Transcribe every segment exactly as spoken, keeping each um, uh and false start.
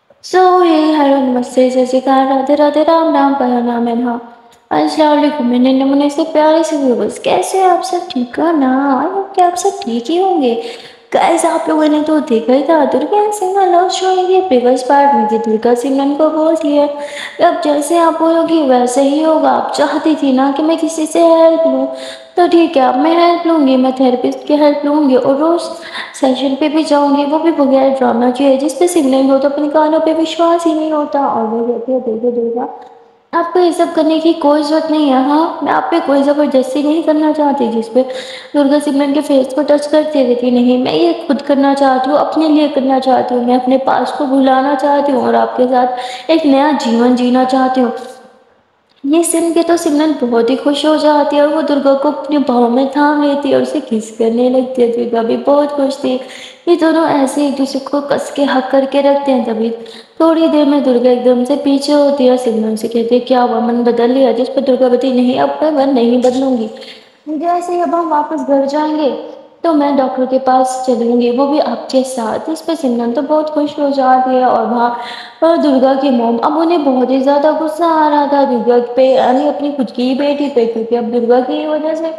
सो हे hello नमस्ते सत श्री अकाल राधे राधे राम राम परानाम है ना। अस्सलाम वालेकुम मेरे नमूने से प्यारे से व्यूअर्स, कैसे हैं आप सब? ठीक हो ना? आई होप कि आप सब ठीक ही होंगे। गाइस आप लोगों ने तो देखा ही था दुर्गा सिन्हा लव स्टोरी के प्रीवियस पार्ट में कि दुर्गा सिमरन को बोलती है अब जैसे आप बोलोगी वैसे ही होगा। आप चाहती थी ना कि मैं किसी से हेल्प लूँ, तो ठीक है अब मैं हेल्प लूँगी, मैं थेरेपिस्ट की हेल्प लूँगी और रोज सेशन पे भी जाऊँगी, वो भी बगैर ड्रामा किए, जिस पे सिमरन को तो अपने कानों पे विश्वास ही नहीं होता और वो कहती है देखो दुर्गा आपको ये सब करने की कोई ज़रूरत नहीं है। हाँ, मैं आप पे कोई ज़बरदस्ती नहीं करना चाहती, जिस पे दुर्गा सिमरन के फेस को टच करती रहती, नहीं मैं ये खुद करना चाहती हूँ, अपने लिए करना चाहती हूँ, मैं अपने पास्ट को भुलाना चाहती हूँ और आपके साथ एक नया जीवन जीना चाहती हूँ। ये सुन के तो सिमरन बहुत ही खुश हो जाती है और वो दुर्गा को अपने बाहों में थाम लेती है और उसे किस करने लगती है। दुर्गा भी बहुत खुश थी, ये दोनों ऐसे एक दूसरे को कस के हक करके रखते हैं। तभी थोड़ी देर में दुर्गा एकदम से पीछे होती है, सिमरन से कहती है क्या हुआ, मन बदल लिया? जिस पर दुर्गा बताई नहीं अब मैं मन नहीं बदलूंगी, जैसे ही अब हम वापस घर जाएंगे तो मैं डॉक्टर के पास चलूंगी, वो भी आपके साथ। इस पर सिमरन तो बहुत खुश हो जाती है और वहाँ और दुर्गा की मोम अब उन्हें बहुत ही ज़्यादा गुस्सा आ रहा था दुर्गा पे, यानी अपनी खुद की ही बेटी पे, क्योंकि अब दुर्गा की वजह से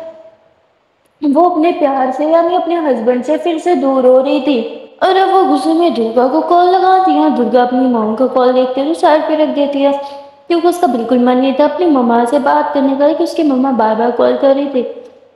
वो अपने प्यार से यानी अपने हस्बैंड से फिर से दूर हो रही थी। और अब वो गुस्से में दुर्गा को कॉल लगाती है। दुर्गा अपनी मॉम को कॉल देखते हुए साइड पे रख देती है, क्योंकि उसका बिल्कुल मन नहीं था अपनी मम्मा से बात करने का, कि उसकी मम्मा बार बार कॉल कर रही थी,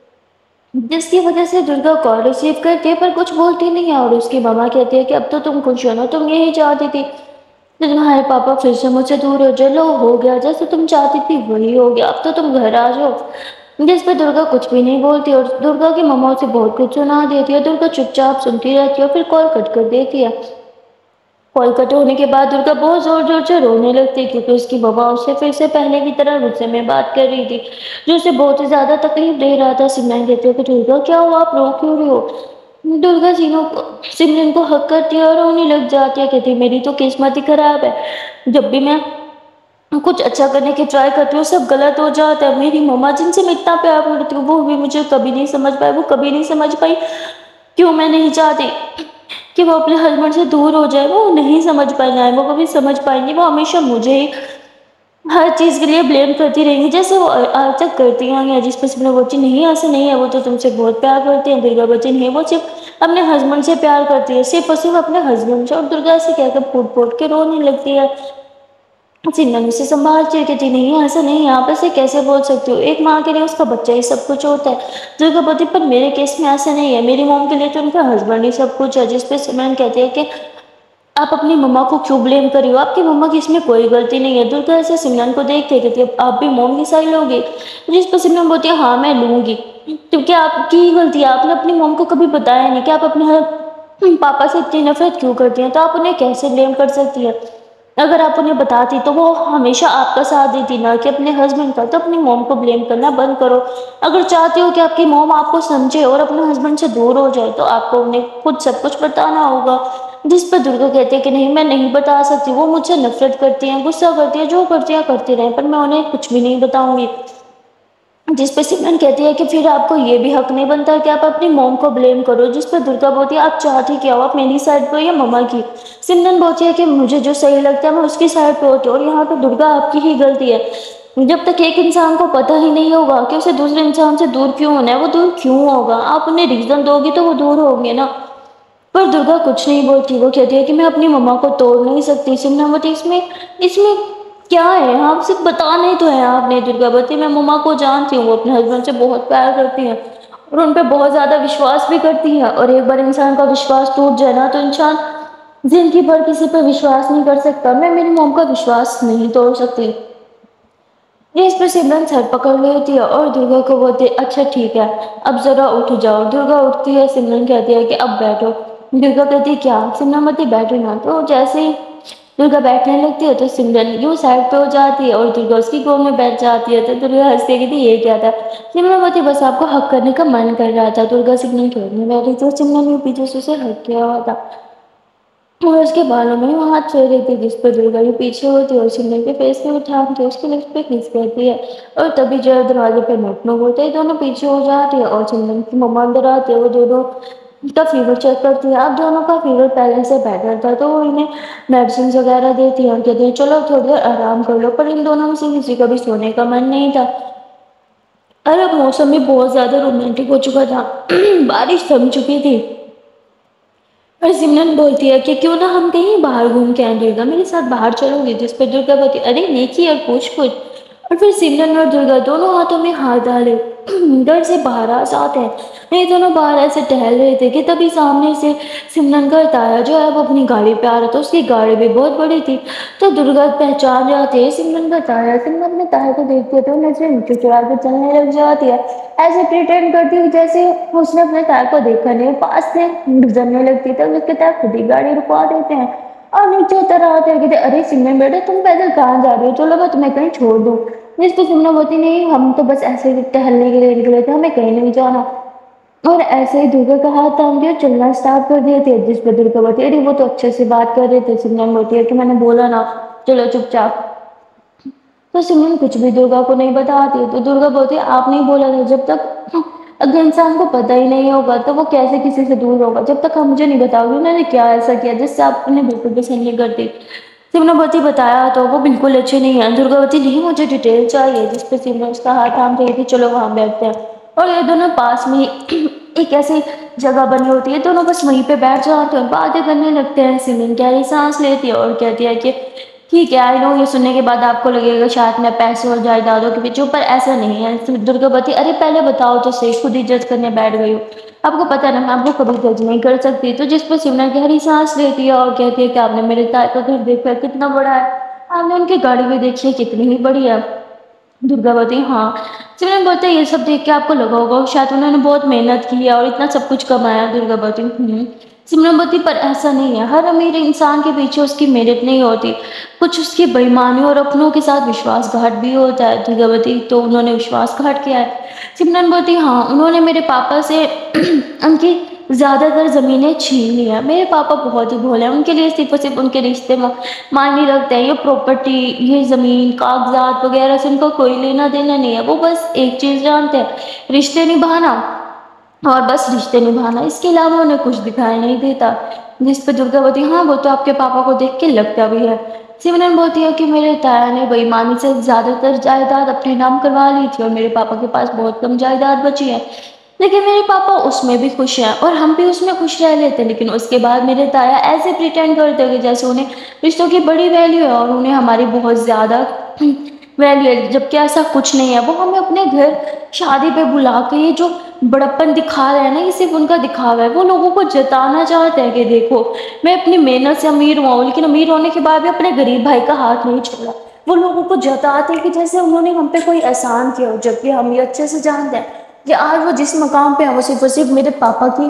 जिसकी वजह से दुर्गा कॉल रिसीव करती है पर कुछ बोलती नहीं है। और उसकी मम्मा कहती है कि अब तो तुम खुश हो ना, तुम यही चाहती थी कि तुम्हारे पापा फिर से मुझसे दूर हो जाए, लो हो गया जैसे तुम चाहती थी वही हो गया, अब तो तुम घर आ जाओ। जिस पे दुर्गा कुछ भी नहीं बोलती और दुर्गा की मम्मा उसे बहुत कुछ सुना देती है। दुर्गा चुपचाप सुनती रहती है और फिर कॉल कट कर देती है। कॉल कट होने के बाद दुर्गा बहुत जोर जोर से रोने लगती है, क्योंकि उसकी मम्मा उससे फिर से पहले की तरह गुस्से में बात कर रही थी, जो उसे बहुत ही ज्यादा तकलीफ दे रहा था। सिमरन कहती है कि दुर्गा क्या हुआ, आप रो क्यों रही हो? दुर्गा सिनों को सिमरन को हक करती है और रोने लग जाती है, कहती है मेरी तो किस्मत ही खराब है, जब भी मैं कुछ अच्छा करने की ट्राई करती हूँ सब गलत हो जाता है। मेरी मम्मा जिनसे मैं इतना प्यार करती हूँ वो भी मुझे कभी नहीं समझ पाई, वो कभी नहीं समझ पाई क्यों मैं नहीं चाहती कि वो अपने हस्बैंड से दूर हो जाए, वो नहीं समझ पाई, ना वो कभी समझ पाएंगी, वो हमेशा मुझे ही हर चीज़ के लिए ब्लेम करती रहेंगी, जैसे वो आज तक करती आई हैं। जिस पर सिमरन बोलती नहीं ऐसा नहीं है, वो तो तुमसे बहुत प्यार करती है। दुर्गा बोलती नहीं, वो सिर्फ अपने हस्बैंड से प्यार करती है, सिर्फ और सिर्फ अपने हस्बैंड से। और दुर्गा ऐसे कहकर फूट फूट के रोने लगती है। सिमरन उसे संभाल के कहती नहीं ऐसा नहीं है, आप ऐसे कैसे बोल सकते हो, एक माँ के लिए उसका बच्चा ही सब कुछ होता है। दुर्गा बोलती पर मेरे केस में ऐसा नहीं है, मेरी मॉम के लिए तो उनका हस्बैंड ही सब कुछ है। जिस पे सिमरन कहती है कि आप अपनी मम्मा को क्यों ब्लेम कर रही हो, आपकी मम्मा की इसमें कोई गलती नहीं है। दुर्गा ऐसे सिमरन को देखते कहती है आप भी मॉम की साइड लोगे? जिस पर सिमरन बोलती है हाँ मैं लूंगी, क्योंकि आपकी ही गलती है, आपने अपनी मॉम को कभी बताया नहीं कि आप अपने हर- पापा से इतनी नफरत क्यों करती हैं, तो आप उन्हें कैसे ब्लेम कर सकती है? अगर आप उन्हें बताती तो वो हमेशा आपका साथ देती, ना कि अपने हस्बैंड का। तो अपनी मॉम को ब्लेम करना बंद करो। अगर चाहती हो कि आपकी मॉम आपको समझे और अपने हस्बैंड से दूर हो जाए, तो आपको उन्हें खुद सब कुछ बताना होगा। जिस पर दुर्गा कहती है कि नहीं मैं नहीं बता सकती, वो मुझसे नफरत करती हैं, गुस्सा करती है, जो करती है करती रहे, पर मैं उन्हें कुछ भी नहीं बताऊंगी। जिस पर सिमरन कहती है कि फिर आपको ये भी हक नहीं बनता कि आप अपनी मॉम को ब्लेम करो। जिस पर दुर्गा बोलती है आप चाहती क्या हो, आप मेरी साइड पे हो या मम्मा की? सिमरन बोलती है कि मुझे जो सही लगता है मैं उसकी साइड पे होती हूँ, और यहाँ पे दुर्गा आपकी ही गलती है। जब तक एक इंसान को पता ही नहीं होगा कि उसे दूसरे इंसान से दूर क्यों होना है, वो दूर क्यों होगा? आप उन्हें रीजन दोगी तो वो दूर होंगे ना। पर दुर्गा कुछ नहीं बोलती, वो कहती है कि मैं अपनी मम्मा को तोड़ नहीं सकती। सिमरन बोलती इसमें इसमें क्या है, आप सिर्फ बताना ही तो है आपने। दुर्गा बोलती मैं मम्मा को जानती हूँ, वो अपने हस्बैंड से बहुत प्यार करती हैं और उन पर बहुत ज्यादा विश्वास भी करती है, और एक बार इंसान का विश्वास टूट जाए ना तो इंसान जिंदगी भर किसी पर विश्वास नहीं कर सकता। मैं मेरी मॉम का विश्वास नहीं तोड़ सकती। ये इस पर सिमरन सर पकड़ लेती है और दुर्गा को बोलती है अच्छा ठीक है अब जरा उठ जाओ। दुर्गा उठती है, सिमरन कहती है कि अब बैठो। दुर्गा कहती है क्या? सिमरन बोलती बैठो ना। तो जैसे ही दुर्गा बैठने लगती है तो सिमरन यूं साइड पे हो जाती है और दुर्गा उसकी गोद में बैठ जाती है। तो दुर्गा हंसती है कि ये क्या था? सिमरन बोलती बस आपको हक करने का मन कर रहा था। दुर्गा सिमरन के गोद में बैठी तो सिमरन यूं पीछे से उसे हक किया हुआ था और उसके बालों में वो हाथ फेर रही थी, जिस पर दुर्गा यूं पीछे होती है और सिमरन के फेस पे उठाती है, उसके लिप्स पे किस करती है। और तभी जो दरवाजे पे नोक नोक होते हैं दोनों पीछे हो जाते हैं और सिमरन की मम्मा अंदर आती है। वो दोनों کا فیور چیک کرتی ہے. اب دونوں کا فیور پہلے سے بیٹر تھا تو وہ انہیں میڈیسن وغیرہ دیتی ہے اور کہتے ہیں چلو تھوڑی دیر آرام کر لو، پر ان دونوں میں سے کسی کا بھی سونے کا من نہیں تھا. اور اب موسم بھی بہت زیادہ رومانٹک ہو چکا تھا، بارش تھم چکی تھی اور سمرن بولتی ہے کہ کیوں نہ ہم کہیں باہر گھوم کے آئیں درگا، میرے ساتھ باہر چلو گی؟ جس پہ درگا بولتی ارے نیکی اور پوچھ پوچھ. اور پھر سمرن اور درگا دونوں ہاتھوں میں ہاتھ ڈالے گھر سے باہر آ جاتے ہیں. یہ دونوں باہر ایسے ٹہل رہے تھے کہ تبھی سامنے سے سمرن کا تایا جو ہے وہ اپنی گاڑی پہ آ رہا تھا. اس کی گاڑی بھی بہت بڑی تھی تو درگا پہچان جاتی ہے سمرن کا تایا. سمرن اپنے تایا کو دیکھتی ہے تو نظریں نیچے چرا کے چلنے لگ جاتی ہے، ایسے پریٹینڈ کرتی ہے جیسے اس نے اپنے تایا کو دیکھا نہیں. پاس سے گزرنے لگتی ہے تو اس کے تایا خود ہی گاڑی رکوا دیتے ہیں اور نیچے اتر آتے ہیں. کہتے ارے سمرن بیٹا تم پیدل کہاں جا رہے ہو، چلو میں تمہیں کہیں چھوڑ دوں. جس پہ سمرن بولتی نہیں ہم تو بس ایسے ہی ٹہلنے کے لیے نکلے تھے، ہمیں کہیں نہیں جانا. اور ایسے ہی درگا کا ہاتھ تھام دیا چلنا اسٹارٹ کر دیتی ہے. جس پہ درگا بولتی ہے ارے وہ تو اچھے سے بات کر رہے تھے. سمرن بولتی ہے کہ میں نے بولا نا چلو چپ چاپ. تو سمرن کچھ بھی درگا کو نہیں بتاتی تو درگا بولتی ہے آپ نہیں بولا تھا جب تک اگر انسان کو پتہ ہی نہیں ہوگا تو وہ کیسے کسی سے دور ہوگا، جب تک آپ مجھے نہیں بتاؤ گے انہوں نے کیا ایسا کیا جس سے آپ انہیں بالکل پسند نہیں کرتی. سمرن بولتی بتایا تو وہ بالکل اچھے نہیں ہیں. درگا بولتی نہیں مجھے ڈیٹیل چاہیے. جس پہ سمرن اس کا ہاتھ تھام رہی تھی چلو وہاں بیٹھتے ہیں. اور یہ دونوں پاس میں ایک ایسی جگہ بنی ہوتی ہے، دونوں بس وہیں پہ بیٹھ جاتے ہیں باتیں کرنے لگتے ہیں. سمرن گہری سانس لیتی ہے اور کہتی ہے کہ ٹھیک ہے آئی نو یہ سننے کے بعد آپ کو لگے گا شاید میں پیسوں اور جائیدادوں کے پیچھے، پر ایسا نہیں ہے. درگا بولتی ارے پہلے بتاؤ تو صحیح، خود ہی جج کرنے بیٹھ گئی ہو. آپ کو پتہ ہے نا میں آپ کو کبھی جج نہیں کر سکتی. تو جس پہ سمرن گہری سانس لیتی ہے اور کہتی ہے کہ آپ نے میرے تایا کا گھر دیکھا کتنا بڑا ہے، آپ نے ان کی گاڑی بھی دیکھی ہے کتنی ہی بڑی ہے. درگا بولتی ہاں. سمرن بولتے یہ سب دیکھ کے آپ کو لگا ہوگا شاید انہوں نے بہت محنت کی ہے اور اتنا سب کچھ کمایا. درگا بولتی ہوں. سمرن بولتی پر ایسا نہیں ہے، ہر امیر انسان کے پیچھے اس کی محنت نہیں ہوتی، کچھ اس کی بےایمانیوں اور اپنوں کے ساتھ وشواس گھاٹ بھی ہوتا ہے. درگا بولتی تو انہوں نے وشواس گھاٹ کیا ہے؟ سمرن بولتی ہاں انہوں نے میرے پاپا سے ان کی زیادہ تر زمینیں چھین لی ہیں. میرے پاپا بہت ہی بھولے ہیں، ان کے لیے صرف اور صرف ان کے رشتے میں معنی رکھتے ہیں. یہ پراپرٹی یہ زمین کاغذات وغیرہ سے ان کا کوئی لینا دینا نہیں ہے. وہ بس ایک چیز جانتے ہیں رشتے نبھانا اور بس رشتے نبھانا، اس کے علاوہ انہیں کچھ دکھائی نہیں دیتا. جس پہ درگا بولتی ہاں وہ تو آپ کے پاپا کو دیکھ کے لگتا بھی ہے. سمرن بولتی ہے کہ میرے تایا نے بے ایمانی سے زیادہ تر جائیداد اپنے نام کروا لی تھی اور میرے پاپا کے پاس بہت کم جائیداد بچی ہے، لیکن میرے پاپا اس میں بھی خوش ہیں اور ہم بھی اس میں خوش رہ لیتے ہیں. لیکن اس کے بعد میرے تایا ایسے پریٹینڈ کرتے کہ جیسے انہیں رشتوں کی بڑی ویلیو ہے اور انہیں ہماری بہت زیادہ ویلیو ہے، جبکہ ایسا کچھ نہیں ہے. وہ ہمیں اپنے گھر شادی پہ بلا کے یہ جو بڑپن دکھا رہے ہیں نا یہ صرف ان کا دکھاوا ہے. وہ لوگوں کو جتانا چاہتے ہیں کہ دیکھو میں اپنی محنت سے امیر ہوا ہوں، لیکن امیر ہونے کے بعد بھی اپنے غریب بھائی کا ہاتھ نہیں چھوڑا. وہ لوگوں کو جتاتے ہیں کہ جیسے انہوں نے ہم پہ کوئی احسان کیا ہو، جبکہ ہم یہ اچھے سے جانتے ہیں کہ آج وہ جس مقام پہ ہیں وہ صرف اور صرف میرے پاپا کی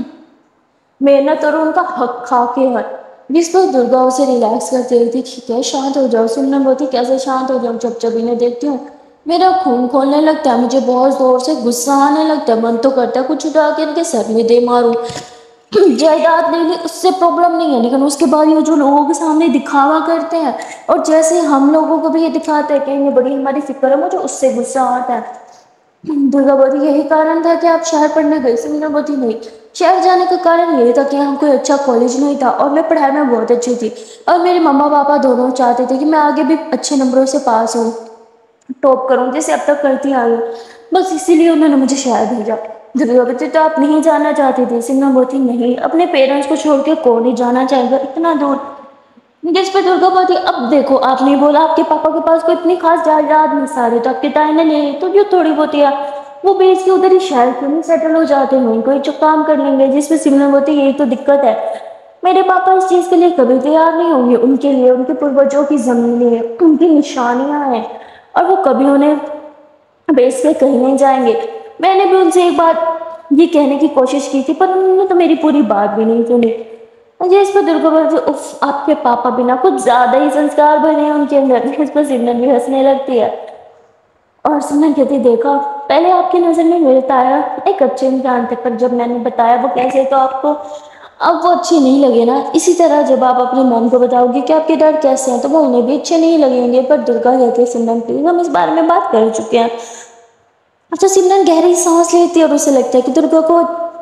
محنت اور ان کا حق کھا کے ہے. جس پر درگا اسے ریلیکس کرتی رہتی ٹھیک ہے شانت ہو جاؤ. سمرن بولتی کیسے شانت ہو جاؤں، جب جب انہیں دیکھتی ہوں میرا خون کھولنے لگتا ہے، مجھے بہت زور سے غصہ آنے لگتا ہے، من تو کرتا ہے کچھ اٹھا کے ان کے سر میں دے ماروں. جائیداد نہیں لی اس سے پرابلم نہیں ہے، لیکن اس کے بعد یہ جو لوگوں کے سامنے دکھاوا کرتے ہیں اور جیسے ہم لوگوں کو بھی یہ دکھاتے ہیں کہ انہیں بڑی ہماری فکر ہے، مجھے اس سے غصہ آتا ہے. درگا بولتی یہی کارن تھا کہ آپ شہر پڑھنے گئی؟ سمرن بولتی نہیں، شہر جانے کا کارن یہ تھا کہ یہاں کوئی اچھا کالج نہیں تھا اور میں پڑھائی میں بہت اچھی تھی اور میرے مما پاپا دونوں چاہتے تھے کہ میں آگے بھی اچھے نمبروں سے پاس ہوں، ٹاپ کروں جیسے اب تک کرتی آئی ہوں، بس اسی لیے انہوں نے مجھے شہر بھیجا. درگا بولتی تو آپ نہیں جانا چاہتی تھی؟ سمرن بولتی نہیں، اپنے پیرنٹس کو چھوڑ کے کون نہیں جانا چاہے گا اتنا دور. جس پہ درگا بولتی اب دیکھو آپ نے بولا آپ کے پاپا کے پاس کوئی اتنی خاص جائیداد نہیں، سارے تو آپ کے تایا نے لے لی، تو جو تھوڑی بہت ہے وہ بیچ کے ادھر ہی شہر کیوں نہیں سیٹل ہو جاتے ہیں، کوئی جو کام کر لیں گے. جس پہ سمرن بولتی یہی تو دقت ہے، میرے پاپا اس چیز کے لیے کبھی تیار نہیں ہوں گے. ان کے لیے ان کے پروجوں کی زمینیں ان کی نشانیاں ہیں اور وہ کبھی انہیں بیچ کے کہیں نہیں جائیں گے. میں نے بھی ان سے ایک بات یہ کہنے کی کوشش کی تھی پر انہوں نے تو میری پوری بات بھی نہیں سنی. مجھے اس پہ درگا بولتی اف آپ کے پاپا بھی نا کچھ زیادہ ہی سنسکار بنے ہیں ان کے اندر. اس پہ سمرن بھی ہنسنے لگتی ہے اور سمرن کہتی دیکھا پہلے آپ کی نظر میں میرے تایا ایک اچھے انسان تھے، پر جب میں نے بتایا وہ کیسے تو آپ کو اب وہ اچھے نہیں لگے نا. اسی طرح جب آپ اپنی موم کو بتاؤ گی کہ آپ کے ڈیڈ کیسے ہیں تو وہ انہیں بھی اچھے نہیں لگیں گے. پر درگا کہتی ہے سمرن پلیز ہم اس بارے میں بات کر چکے ہیں. اچھا سمرن گہری سانس لیتی ہے اور اسے لگتا ہے کہ درگا کو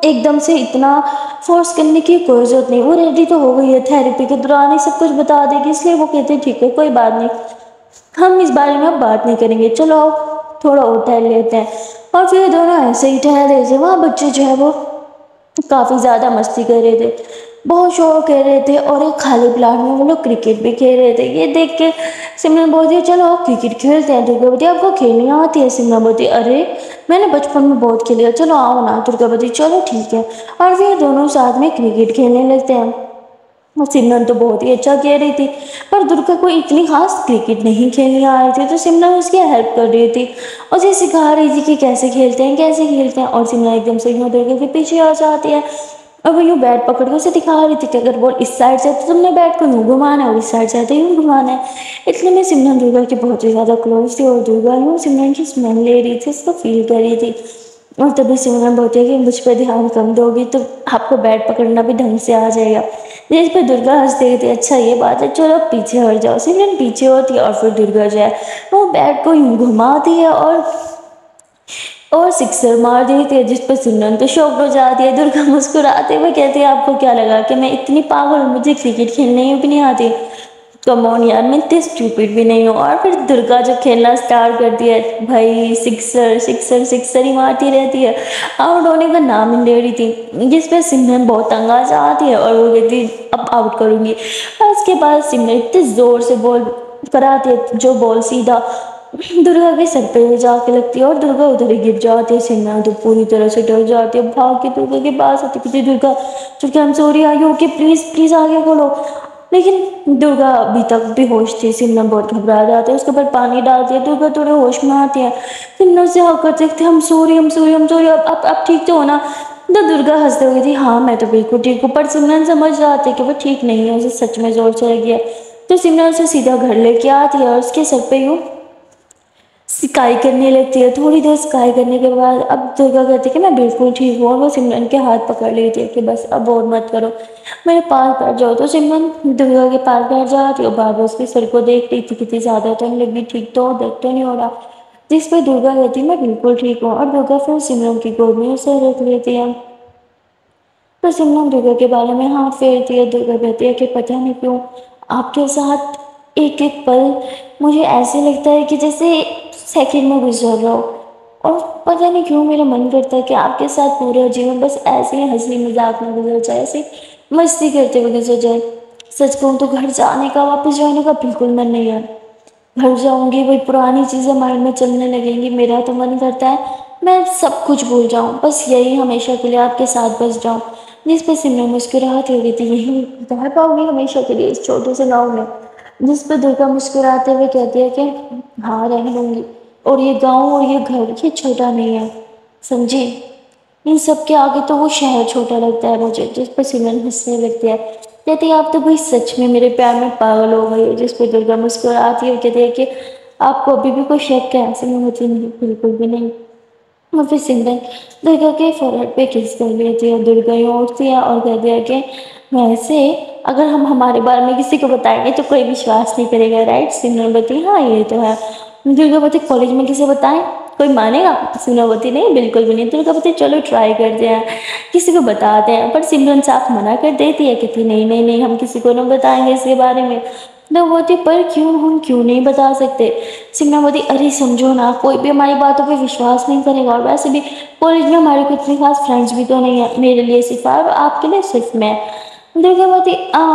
ایک دم سے اتنا فورس کرنے کی کوئی ضرورت نہیں، وہ ریڈی تو ہو گئی ہے، تھیراپی کے دوران ہی سب کچھ بتا دے گی، اس لیے وہ کہتے ہیں ٹھیک ہے کوئی بات نہیں، ہم اس بارے میں اب بات نہیں کریں گے، چلو تھوڑا اور ٹہل لیتے ہیں۔ اور پھر دونوں ایسے ہی ٹہل رہے تھے، وہاں بچے جو ہے وہ کافی زیادہ مستی کر رہے تھے، بہت شور کر رہے تھے، اور ایک خالی پلاٹ میں وہ لوگ کرکٹ بھی کھیل رہے تھے۔ یہ دیکھ کے سمرن بولتی ہے چلو کرکٹ کھیلتے ہیں۔ درگاوتی آپ کو کھیلنی آتی ہے؟ سمرن بولتی ارے میں نے بچپن میں بہت کھیلی ہے، چلو آؤ نا۔ درگاوتی چلو ٹھیک ہے، اور پھر دونوں ساتھ میں کرکٹ کھیلنے لگتے ہیں۔ سمرن تو بہت ہی اچھا کھیل رہی تھی، پر درگا کو اتنی خاص کرکٹ نہیں کھیلنی آ رہی تھی، تو سمرن اس کی ہیلپ کر رہی تھی، اسے سکھا رہی تھی کہ کیسے کھیلتے ہیں کیسے کھیلتے ہیں۔ اور سمرن ایک دم سے یوں درگا کے پیچھے آ جاتی ہے، اور وہ یوں بیٹ پکڑ کے اسے دکھا رہی تھی کہ اگر بال اس سائڈ سے ہے تو تم نے بیٹ کو یوں گھمانا ہے، اور اس سائڈ سے ہے تو یوں گھمانا ہے۔ اتنے میں سمرن درگا کی بہت ہی زیادہ کلوز تھی، اور درگا یوں سمرن کی اسمیل لے رہی تھی، اس کو فیل کر رہی تھی۔ اور تبھی سمرن بولتی ہے کہ مجھ پہ دھیان کم دو گی تو آپ کو بیٹ پکڑنا بھی ڈھنگ سے آ جائے گا۔ جس پہ درگا ہنستے رہتی ہے اچھا یہ بات ہے، چلو پیچھے ہٹ جاؤ۔ سمرن پیچھے ہوتی ہے، اور پھر درگا جو ہے وہ بیٹ کو یوں گھماتی ہے اور اور سکسر مار دیتی ہے، جس پہ سمرن تو شوق ہو جاتی ہے۔ درگا مسکراتے ہوئے کہتی ہے آپ کو کیا لگا کہ میں اتنی پاگل ہوں، مجھے کرکٹ کھیلنے بھی نہیں آتی؟ کم آن یار، میں اتنی اسٹوپڈ بھی نہیں ہوں۔ اور پھر درگا جو کھیلنا اسٹارٹ کرتی ہے، بھائی سکسر سکسر سکسر ہی مارتی رہتی ہے، آؤٹ ہونے کا نام ہی لے رہی تھی، جس پہ سمرن بہت تنگ آ جاتی ہے، اور وہ کہتی اب آؤٹ کروں گی۔ اور اس کے بعد سمرن اتنے زور سے بال کراتی ہے، جو بال سیدھا درگا کے سر پہ جا کے لگتی ہے، اور درگا ادھر ہی گر جاتی ہے۔ سمرن تو پوری طرح سے ڈر جاتی ہے، بھاگ کے درگا کے پاس آتی ہے، درگا چونکہ ہم سوری آئی ہو کہ پلیز پلیز آگے بڑھو، لیکن درگا ابھی تک بے ہوش تھی۔ سمرن بہت گھبرا جاتی ہے، اس کے اوپر پانی ڈالتی ہے، درگا تھوڑے ہوش میں آتی ہے۔ سمرن سے آ کر دیکھتے ہم سوری ہم سوری ہم سوری اب اب ٹھیک تو ہونا؟ تو درگا ہنستے ہوئی تھی ہاں میں تو بالکل ٹھیک ہوں، پر سمرن سمجھ جاتی ہے کہ وہ ٹھیک نہیں ہے، اسے سچ میں زور چڑھ گیا۔ تو سمرن اسے سیدھا گھر لے کے آتی ہے، اور اس کے سر پہ یوں سکائی کرنے لگتی ہے۔ تھوڑی دیر سکائی کرنے کے بعد اب درگا کہتی ہے کہ میں بالکل ٹھیک ہوں، اور وہ سمرن کے ہاتھ پکڑ لیتی ہے کہ بس اب اور مت کرو، میرے پاس بیٹھ جاؤ۔ تو سمرن درگا کے پاس بیٹھ جاتی ہے، اور بار بار اس کے سر کو دیکھ رہی تھی کتنی زیادہ ٹائم لگی، ٹھیک تو درد تو نہیں ہو رہا؟ جس پہ درگا کہتی ہے میں بالکل ٹھیک ہوں، اور درگا پھر سمرن کی گود میں اسے رکھ لیتی ہے۔ تو سمرن درگا کے بارے میں ہاتھ پھیرتی ہے، درگا کہتی ہے کہ پتہ نہیں کیوں آپ کے ساتھ ایک ایک پل مجھے ایسے لگتا ہے کہ جیسے سیکنڈ میں گزر رہا ہو، اور پتہ نہیں کیوں میرا من کرتا ہے کہ آپ کے ساتھ پورا جیون بس ایسے ہی ہنسی مذاق میں گزر جائے، ایسے مستی کرتے ہوئے گزر جائے۔ سچ کہوں تو گھر جانے کا واپس جانے کا بالکل من نہیں ہے، گھر جاؤں گی وہی پرانی چیزیں مائنڈ میں چلنے لگیں گی، میرا تو من کرتا ہے میں سب کچھ بھول جاؤں، بس یہی ہمیشہ کے لیے آپ کے ساتھ بس جاؤں۔ جس پہ سمرن مسکراہٹ ہو رہی تھی یہی رہ پاؤ گی ہمیشہ کے لیے اس چھوٹے سے گاؤں میں؟ جس پہ درگا مسکراتے ہوئے کہتی ہے کہ ہاں رہ لوں گی، اور یہ گاؤں اور یہ گھر یہ چھوٹا نہیں ہے سمجھی، ان سب کے آگے تو وہ شہر چھوٹا لگتا ہے مجھے۔ جس پہ سمرن ہنسنے لگتی ہے، کہتی ہے آپ تو بھائی سچ میں میرے پیار میں پاگل ہو گئی ہو۔ جس پہ درگا مسکراتی ہے اور کہتی ہے کہ آپ کو ابھی بھی کوئی شک ہے؟ سمرن ہوتی نہیں بالکل بھی نہیں۔ اور پھر سمرن درگا کے فورہیڈ پہ کس کر لیتی ہے، درگا یوں اٹھتی ہے اور کہتی ہے کہ ویسے اگر ہم ہمارے بارے میں کسی کو بتائیں گے تو کوئی وشواس نہیں کرے گا، رائٹ؟ سمرن بولتی ہاں یہ تو ہے۔ درگا بولتی کالج میں کسے بتائیں کوئی مانے گا؟ سمرن بولتی نہیں بالکل بھی نہیں۔ درگا بولتی چلو ٹرائی کرتے ہیں، کسی کو بتاتے ہیں، پر سمرن صاف منع کر دیتی ہے، کہتی نہیں نہیں نہیں ہم کسی کو نہیں بتائیں گے اس کے بارے میں۔ تو بولتی پر کیوں، ہم کیوں نہیں بتا سکتے؟ سمرن بولتی ارے سمجھو نا کوئی بھی ہماری باتوں پہ وشواس نہیں کرے گا، اور ویسے بھی کالج میں ہمارے کو اتنے خاص فرینڈس بھی تو نہیں ہیں، میرے لیے صرف آپ آپ کے لیے صرف میں۔ درگا بولتی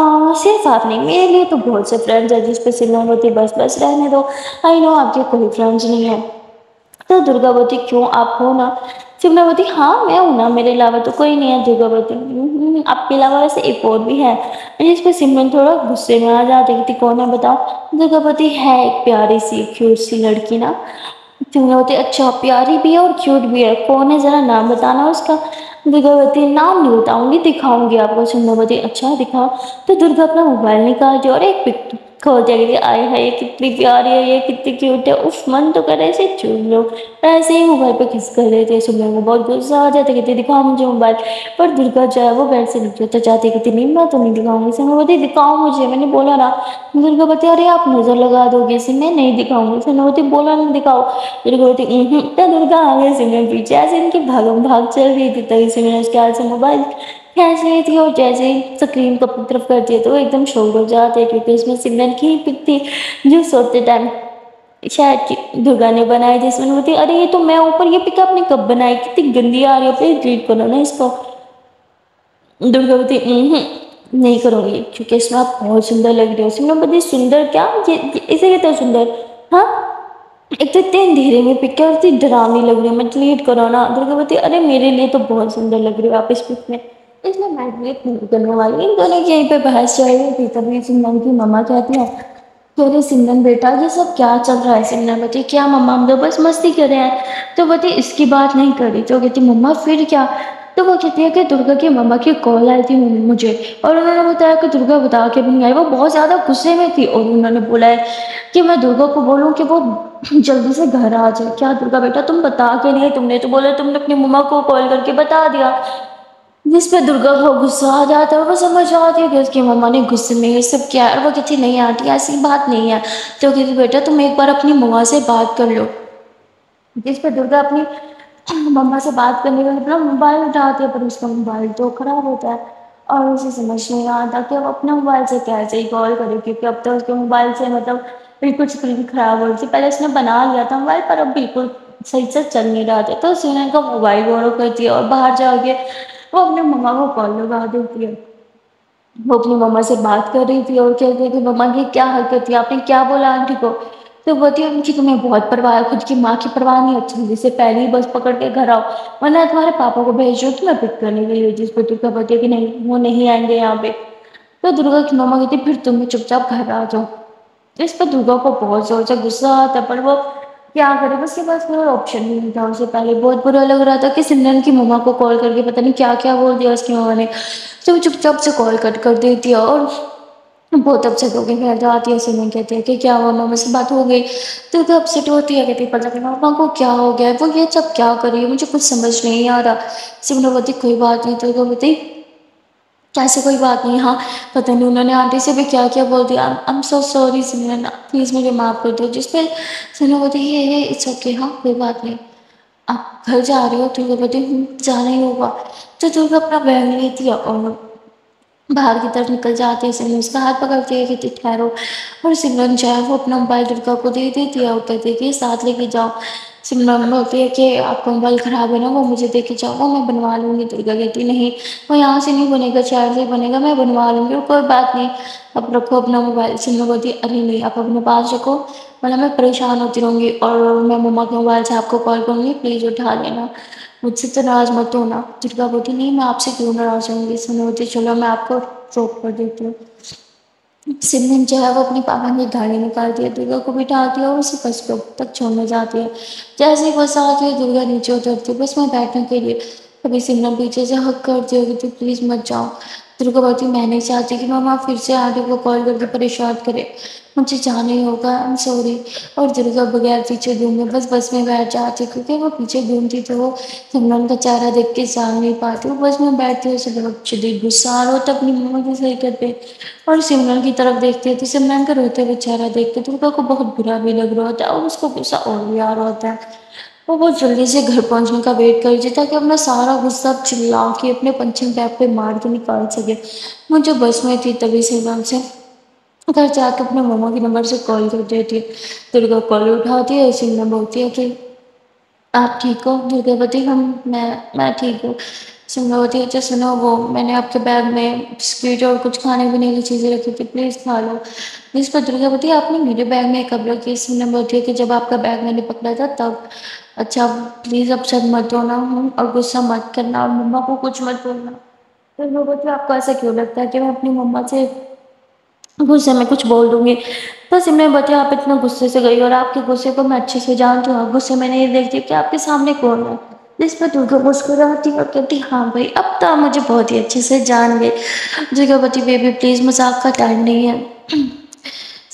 صرف آپ نہیں میرے لیے تو بہت سے فرینڈس ہیں۔ جس پہ سمرن بولتی بس بس رہنے دو، آئی نو آپ کے کوئی فرینڈس نہیں ہیں۔ تو درگا بولتی کیوں آپ ہو نا؟ سمرن بولتی ہاں میں ہوں نا، میرے علاوہ تو کوئی نہیں ہے۔ درگا بولتی آپ کے علاوہ ویسے ایک اور بھی ہے۔ جس پہ سمرن تھوڑا غصے میں آ جاتی ہے، کون ہے بتاؤ؟ درگا بولتی ہے ایک پیاری سی کیوٹ سی لڑکی نا۔ سمرن بولتی اچھا پیاری بھی ہے اور کیوٹ بھی ہے، کون ہے ذرا نام بتانا اس کا؟ درگا بولتی نام نہیں بتاؤں گی دکھاؤں گی آپ کو۔ سمرن بولتی اچھا دکھاؤ۔ تو درگا اپنا موبائل نکالتی ہے اور ایک پک کھول دیا کہ آئے ہائے کتنی پیاری ہے یہ، کتنی کیوٹ ہے، اف من تو کرے ایسے چوم لو، ایسے ہی موبائل پہ کس کر رہے تھے۔ سمرن کو بہت غصہ آ جاتا کہتے دکھاؤ مجھے موبائل، پر درگا جو ہے وہ بیڈ سے نیچے اتر جاتی کہتی نہیں میں تو نہیں دکھاؤں گی، سمرن بولتی دکھاؤ مجھے، میں نے بولا نا۔ درگا بولتی ارے آپ نظر لگا دو گے اسے، میں نہیں دکھاؤں گی، سمرن بولتی بولا نا دکھاؤ، درگا بولتی اہم، تو درگا آگے سمرن پیچھے، ایسے ان کی بھاگم بھاگ چل رہی تھی، تبھی سمرن اس کے ہاتھ سے موبائل کھینچ لی تھی، اور جیسے ہی اسکرین کو اپنی طرف کرتی ہے تو وہ ایک دم شوک ہو جاتے ہیں، کیونکہ اس میں سمرن کی ہی پک تھی جو سوتے ٹائم شاید کہ درگا نے بنائی تھی۔ سمرن بولتی ارے یہ تو میں اوپر، یہ پک آپ نے کب بنائی، کتنی گندی آ رہی ہے، پلیز ڈیلیٹ کرو نا اس کو۔ درگا بولتی اہم نہیں کروں گی کیونکہ اس میں آپ بہت سندر لگ رہے ہو۔ سمرن بولتی سندر کیا، یہ اسے کہتے ہو سندر، ہاں ایک تو اتنے اندھیرے میں پک ہے اور اتنی ڈرامنی لگ رہی ہے، میں ڈیلیٹ کرو نا۔ درگا بولتی ارے میرے لیے تو بہت سندر لگ رہی ہو آپ اس پک میں، اس لیے میں ڈیلیٹ نہیں کرنے والی۔ ان دونوں کی یہیں پہ بحث چل رہی تھی، تبھی سمرن کی مما کہتی ہے کہ ارے سمرن بیٹا یہ سب کیا چل رہا ہے۔ سمرن بولتی کیا مما ہم تو بس مستی کر رہے ہیں، تو بولتی اس کی بات نہیں کر رہی، تو کہتی مما پھر کیا، تو وہ کہتی ہے کہ درگا کی مما کی کال آئی تھی مجھے، اور انہوں نے بتایا کہ درگا بتا کے بھی نہیں آئی، وہ بہت زیادہ غصے میں تھی، اور انہوں نے بولا ہے کہ میں درگا کو بولوں کہ وہ جلدی سے گھر آ جائے۔ کیا درگا بیٹا تم بتا کے نہیں، تم نے تو بولا تم نے اپنی مما کو کال کر کے بتا دیا، جس پہ درگا کو غصہ آ جاتا ہے، وہ سمجھ آتی ہے کہ اس کی مما نے غصے میں یہ سب کیا ہے، اور وہ کہتی نہیں آتی ایسی بات نہیں ہے، تو کہتی بیٹا تم ایک بار اپنی مما سے بات کر لو، جس پہ درگا اپنی مما سے بات کرنے کے لیے اپنا موبائل اٹھاتی ہے، پر اس کا موبائل تو خراب ہوتا ہے، اور اسے سمجھ نہیں آتا کہ اب اپنے موبائل سے کیسے ہی کال کرے، کیونکہ اب تو اس کے موبائل سے مطلب بالکل اسکرین خراب ہو رہی تھی، پہلے اس نے بنا لیا تھا موبائل پر اب بالکل صحیح سے چل نہیں رہا تھا، تو سمرن کا موبائل بورو کرتی ہے اور باہر جا کے وہ اپنے مما کو کال لگا دیتی ہے۔ وہ اپنی مما سے بات کر رہی تھی اور کہتی ہے کہ مما یہ کیا حرکت تھی، آپ نے کیا بولا آنٹی کو، تو بولتی ہے ان کی تمہیں بہت پرواہ ہے، خود کی ماں کی پرواہ نہیں ہوتی، جلدی سے پہلے ہی بس پکڑ کے گھر آؤ ورنہ تمہارے پاپا کو بھیج دو تمہیں پک کرنے کے لیے، جس پہ درگا بولتی ہے کہ نہیں وہ نہیں آئیں گے یہاں پہ، تو درگا کی مما کہتی پھر تم چپ چاپ گھر آ جاؤ، اس پہ درگا کو بہت زور سے غصہ آتا ہے، پر وہ کیا کرے، بس کے پاس کوئی آپشن نہیں تھا، اسے پہلے بہت برا لگ رہا تھا کہ سمرن کی مما کو کال کر کے پتہ نہیں کیا کیا بول دیا اس کی مما نے، تو وہ چپ چاپ سے کال کٹ کر دیتی ہے اور بہت اپسیٹ ہو کے گھر جاتی ہے۔ سمرن کہتی ہے کہ کیا ہوا مما سے بات ہو گئی، تو وہ اپسیٹ ہوتی ہے، کہتی ہے پتہ نہیں مما کو کیا ہو گیا ہے، وہ یہ سب کیا کر رہی ہے مجھے کچھ سمجھ نہیں آ رہا۔ سمرن بولتی کوئی بات نہیں، تو وہ بولتی کیسے کوئی بات نہیں، ہاں پتہ نہیں انہوں نے آنٹی سے بھی کیا کیا بول دیا، I am so sorry Simran please مجھے معاف کر دو، جس پہ سمرن بولتی ہے یہ اٹس اوکے، ہاں کوئی بات نہیں، آپ گھر جا رہے ہو، تو وہ بولتی ہوں جانا ہی ہوگا، تو درگا اپنا بیگ لیتی ہے اور باہر کی طرف نکل جاتی ہے۔ سمرن اس کا ہاتھ پکڑتی ہے کہ ٹھہرو، اور سمرن جو ہے وہ اپنا موبائل درگا کو دے دیتی ہے اور کہتی ہے کہ ساتھ لے کے جاؤ۔ سمرن بولتی ہے کہ آپ کا موبائل خراب ہے نا وہ مجھے دے کے جاؤ، وہ میں بنوا لوں گی، درگا کہتی نہیں وہ یہاں سے نہیں بنے گا چار سے بنے گا، میں بنوا لوں گی، کوئی بات نہیں اب رکھو اپنا موبائل۔ سمرن بولتی ارے نہیں آپ اپنے پاس رکھو ورنہ میں پریشان ہوتی رہوں گی، اور میں مما کے موبائل سے آپ کو کال کروں گی، پلیز اٹھا لینا، مجھ سے تو ناراض مت ہونا۔ درگا بولتی نہیں میں آپ سے کیوں ناراض ہوں گی۔ سمرن بولتی چلو میں آپ کو ڈراپ کر دیتی ہوں۔ سمرن جو ہے وہ اپنی پاپا کی گاڑی نکالتی ہے، درگا کو بٹھاتی ہے اور اسے بس اسٹاپ تک چھوڑنے جاتی ہے۔ جیسے ہی بس آتی ہے درگا نیچے اترتی ہے بس میں بیٹھنے کے لیے، کبھی سمرن پیچھے سے ہگ کرتی ہے کہ پلیز مت جاؤ۔ درگا بولتی میں نہیں چاہتی کہ مما پھر سے آنٹی کو کال کر کے پریشان کرے، مجھے جانا ہی ہوگا، آئی ایم سوری، اور درگا بغیر پیچھے گھومے بس بس میں بیٹھ جاتی، کیونکہ وہ پیچھے گھومتی تو وہ سمرن کا چہرہ دیکھ کے جان نہیں پاتی، وہ بس میں بیٹھتی ہے، اسے بہت شدید غصہ آ رہا ہوتا ہے اپنی مما کی حرکت پہ، اور سمرن کی طرف دیکھتی ہے تو سمرن کا روتے ہوئے چہرہ دیکھ کے درگا کو بہت برا بھی لگ رہا ہوتا ہے اور اس کو غصہ اور بھی آ رہا ہوتا ہے۔ وہ بہت جلدی سے گھر پہنچنے کا ویٹ کر رہی تھی تاکہ اپنا سارا غصہ چلا کے اپنے پنچنگ بیگ پہ مار کے نکال سکے۔ وہ جو بس میں تھی تبھی سمرن سے گھر جا کے اپنے مما کے نمبر سے کال کر دیتی ہے، درگا کال اٹھاتی ہے، سمرن بولتی ہے کہ آپ ٹھیک ہو، درگا بولتی ہم میں میں ٹھیک ہوں۔ سمرن بولتی اچھا سنو وہ میں نے آپ کے بیگ میں بسکٹ اور کچھ کھانے پینے کی چیزیں رکھی تھی پلیز کھا لو، جس پر درگا بولتی آپ نے میرے بیگ میں کب رکھی؟ سمرن بولتی ہے کہ جب آپ کا بیگ میں نے پکڑا تھا تب۔ اچھا پلیز اب سب مت ہونا ہوں اور غصہ مت کرنا اور مما کو کچھ مت بولنا۔ درگا بولتی آپ کو ایسا کیوں لگتا ہے کہ میں اپنی مما سے غصے میں کچھ بول دوں گی؟ تو سمرن بولتی آپ اتنا غصے سے گئی اور آپ کے غصے کو میں اچھے سے جانتی ہوں، غصے میں نہیں دیکھتی کہ آپ کے سامنے کون ہے، جس پر درگا مسکراتی اور کہتی ہاں بھائی اب تو آپ مجھے بہت ہی اچھے سے جان گئے۔ درگا بولتی بیبی پلیز مذاق کا ٹائم نہیں ہے۔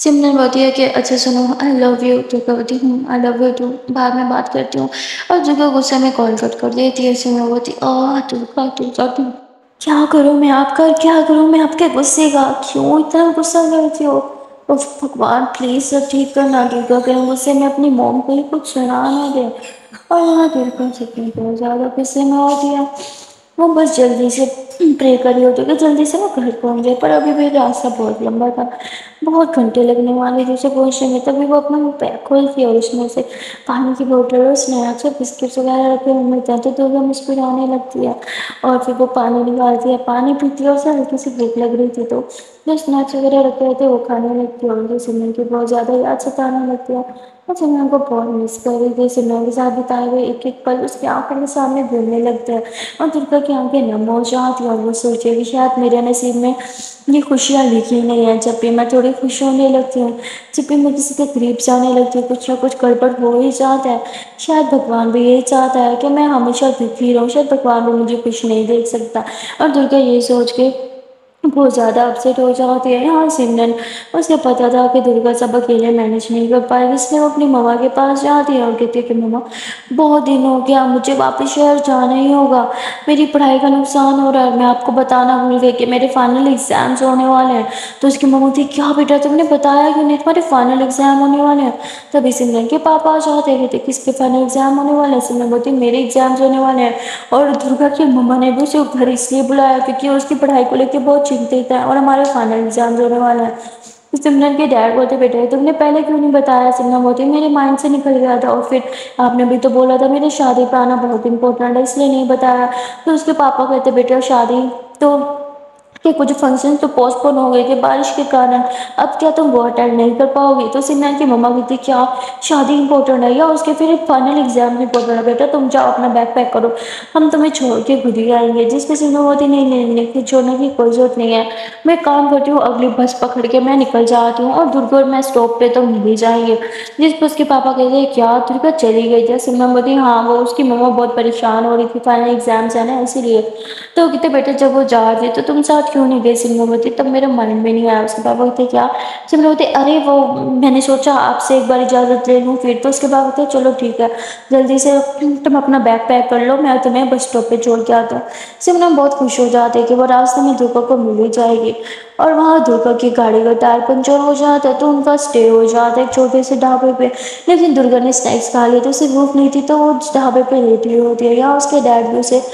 सिमरन बोलती है कि अच्छा सुनो, आई लव यू। दुर्गा बोलती हूँ आई लव यू टू, बाद में बात करती हूँ। और दुर्गा गुस्से में कॉल कट कर देती है। सिमरन बोलती आह दुर्गा दुर्गा तुम क्या करूँ मैं आपका, क्या करूँ मैं आपके गुस्से का, क्यों इतना गुस्सा करती हो। उफ भगवान प्लीज सब ठीक करना दुर्गा के गुस्से में, अपनी मॉम को ही कुछ सुना ना दे। और यहाँ दुर्गा सपने बहुत ज़्यादा गुस्से में होती है। वो बस जल्दी से प्रे कर रही होती है कि जल्दी से वो घर पहुंच जाए, पर अभी भी रास्ता बहुत लंबा था, बहुत घंटे लगने वाले थे उसे पहुंचने में। तभी वो अपना बैग खोलती है और उसमें से पानी की बोतल और स्नैक्स और बिस्किट्स वगैरह रखे हुए मिलते हैं, तो दुर्गा मुस्कुराने लगती है और फिर वो पानी निकालती है, पानी पीती है। और उसे हल्की सी भूख लग रही थी तो जो स्नैक्स वगैरह रखे हुए थे वो खाने लगती है और उसे सिमरन की बहुत ज़्यादा याद सताने लगती है। और सिमरन को बहुत मिस कर रही थी। सिमरन के साथ बिताए हुए एक एक पल उसकी आंखों के सामने घूमने लगते हैं और दुर्गा की आंखें नम हो जाती हैं और वो सोचे कि शायद मेरे नसीब में ये खुशियाँ लिखी नहीं है। जब भी मैं थोड़ी खुश होने लगती हूँ, जब भी मैं किसी के करीब जाने लगती हूँ, कुछ ना कुछ गड़बड़ हो ही जाता है। शायद भगवान भी यही चाहता है कि मैं हमेशा दुखी रहूँ, शायद भगवान भी मुझे खुश नहीं देख सकता। और दुर्गा ये सोच के बहुत ज़्यादा अपसेट हो जाती है। यहाँ सिमरन, उसे पता था कि दुर्गा सब अकेले मैनेज नहीं कर पाएगी, इसलिए वो अपनी मम्मा के पास जाती है और कहती है कि मम्मा बहुत दिन हो गया, मुझे वापस शहर जाना ही होगा, मेरी पढ़ाई का नुकसान हो रहा है। मैं आपको बताना भूल गई कि मेरे फाइनल एग्जाम्स होने वाले हैं। तो उसकी मम्मा थी क्या बेटा तुमने बताया क्यों नहीं, तुम्हारे फाइनल एग्जाम होने वाले हैं। तभी सिमरन के पापा आ जाते हैं, कहते किसके फाइनल एग्जाम होने वाले हैं। सिमरन बोलती मेरे एग्जाम्स होने वाले हैं। और दुर्गा की मम्मा ने भी उसे घर इसलिए बुलाया क्योंकि उसकी पढ़ाई को लेकर बहुत चिंतित है और हमारे फाइनल एग्जाम्स होने वाले हैं। तो सिमरन के डैड बोलते बेटे तुमने पहले क्यों नहीं बताया। सिमरन बोलती मेरे माइंड से निकल गया था और फिर आपने भी तो बोला था मेरे शादी पे आना बहुत इंपॉर्टेंट है, इसलिए नहीं बताया। तो उसके पापा कहते बेटे शादी तो कि कुछ फंक्शन तो पोस्टपोन हो गए थे बारिश के कारण, अब क्या तुम वो अटेंड नहीं कर पाओगी। तो सिमरन की मम्मा कहती क्या शादी इंपॉर्टेंट है या उसके फिर फाइनल एग्जाम इंपॉर्टेंट है, बेटा तुम जाओ अपना बैग पैक करो, हम तुम्हें छोड़ के खुद ही आएंगे। जिस पे सिमरन बोलती नहीं नहीं नहीं फिर छोड़ने की कोई जरूरत नहीं है, मैं काम करती हूँ अगली बस पकड़ के मैं निकल जाती हूँ और दुर्गा और मैं स्टॉप पे तो मिल ही जाएंगे। जिस पर उसके पापा कहते हैं क्या दुर्गा चली गई थी। सिमरन बोलती हाँ वो उसकी मम्मा बहुत परेशान हो रही थी, फाइनल एग्जाम्स है ना इसीलिए। तो कहते बेटे जब वो जा रही तो तुम साथ क्यों नहीं गए। सिमरन बोलती तब मेरे माइंड में नहीं आया। उसके पापा बोलते क्या। सिमरन बोलते अरे वो मैंने सोचा आपसे एक बार इजाज़त ले लूँ फिर। तो उसके बाद बोलते चलो ठीक है जल्दी से तुम अपना बैग पैक कर लो, मैं तुम्हें बस स्टॉप पे छोड़ के आता हूँ। सिमरन बहुत खुश हो जाते हैं कि वो रास्ते में दुर्गा को मिल ही जाएगी। और वहाँ दुर्गा की गाड़ी का टायर पंचर हो जाता है तो उनका स्टे हो जाता है एक छोटे से ढाबे पे। लेकिन दुर्गा ने स्नैक्स खा लिए तो उसे भूख नहीं थी तो वो ढाबे पे लेटी हुई होती है। या उसके डैड भी उसे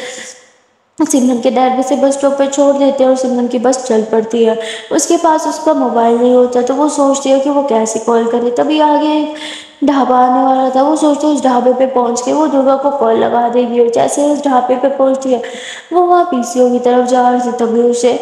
सिमरन के डैड भी से बस स्टॉप पे छोड़ देते हैं और सिमरन की बस चल पड़ती है। उसके पास उसका मोबाइल नहीं होता तो वो सोचती है कि वो कैसे कॉल करे। तभी आगे ढाबा आने वाला था, वो सोचती है उस ढाबे पे पहुंच के वो दुर्गा को कॉल लगा देगी। और जैसे उस ढाबे पे पहुंचती है वो वहाँ पीसीओ की तरफ जा रही थी तभी उसे